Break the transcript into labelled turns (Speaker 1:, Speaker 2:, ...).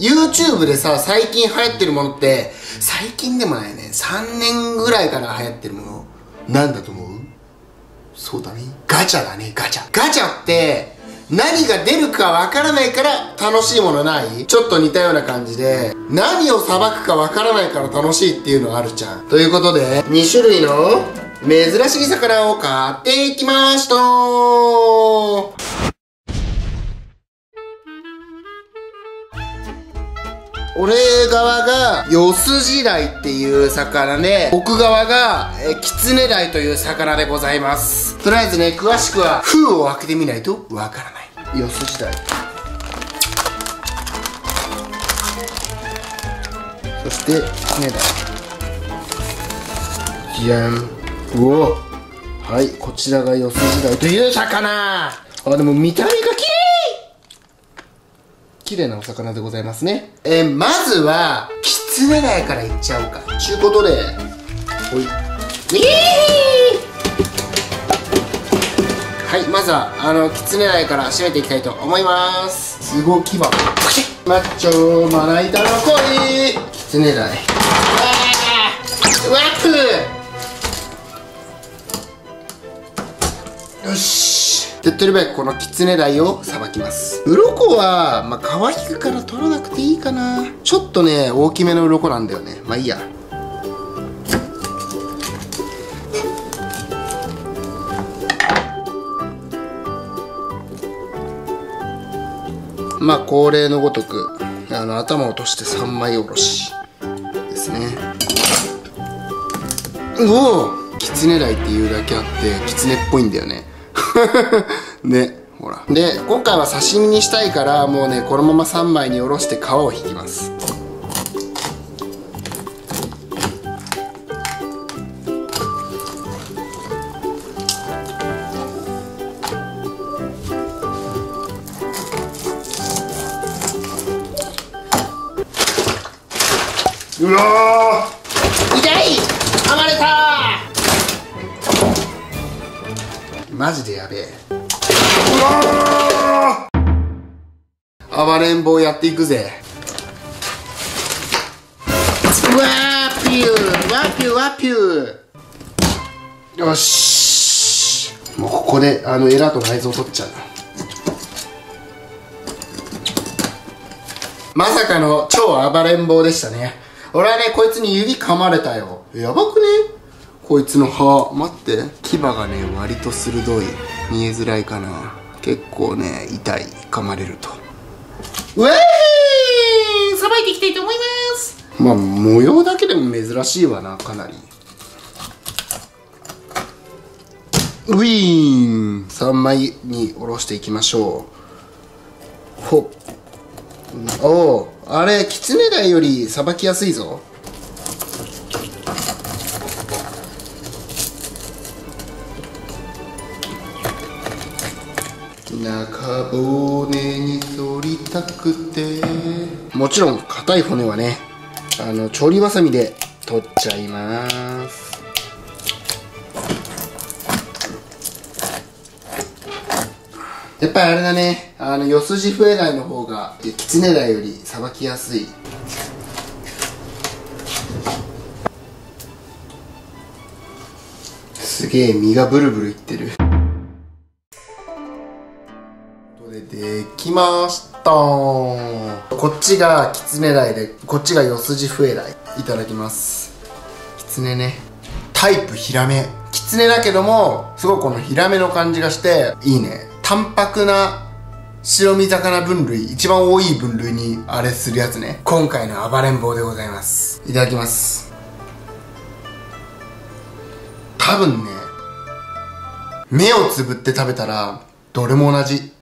Speaker 1: YouTube でさ、最近流行ってるものって、最近でもないね、3年ぐらいから流行ってるもの、なんだと思う？そうだね。ガチャだね、ガチャ。ガチャって、何が出るかわからないから楽しいものない？ちょっと似たような感じで、何をさばくかわからないから楽しいっていうのがあるじゃん。ということで、2種類の珍しい魚を買ってきました。俺側がヨスジダイっていう魚で、僕側がキツネダイという魚でございます。とりあえずね、詳しくは封を開けてみないとわからない。ヨスジダイ、そしてキツネダイ、じゃん。うお、はい、こちらがヨスジダイという魚。あ、でも見た目が綺麗なお魚でございますね。まずはキツネダイからいっちゃおうかちゅうことで、ほい、はい、まずはキツネダイから締めていきたいと思います。すごきばマッチョまな板の恋キツネダイ、ワク、よし、手っ取り早くこのキツネダイをさばきます。鱗はまあ皮引くから取らなくていいかな。ちょっとね大きめの鱗なんだよね。まあいいや。まあ恒例のごとく頭を落として3枚おろしですね。うお、キツネダイっていうだけあってキツネっぽいんだよねね、ほら。で今回は刺身にしたいからもうねこのまま3枚におろして皮を引きます。うわー、痛い、噛まれたー、マジでやべえ。うわー、暴れん坊やっていくぜ。うわー、ピュー、ワピューワピュー。よし、もうここでエラと内臓取っちゃう。まさかの超暴れん坊でしたね。俺はねこいつに指噛まれたよ。やばくねこいつの歯。待って、牙がね割と鋭い。見えづらいかな。結構ね痛い、噛まれると。うえー、さばいていきたいと思います。まあ模様だけでも珍しいわな、かなり。ウィーン、3枚におろしていきましょう。ほっ、おお、あれキツネダイよりさばきやすいぞ。中骨に反りたくて、もちろん硬い骨はね調理わさみで取っちゃいます。やっぱりあれだね、ヨスジフエダイの方がキツネダイよりさばきやすい。すげえ身がブルブルいってる。できました。こっちがキツネダイでこっちがヨスジフエダイ。いただきます。キツネね、タイプヒラメ。キツネだけどもすごいこのヒラメの感じがしていいね。淡白な白身魚分類、一番多い分類にあれするやつね。今回の暴れん坊でございます。いただきます。多分ね目をつぶって食べたらどれも同じ。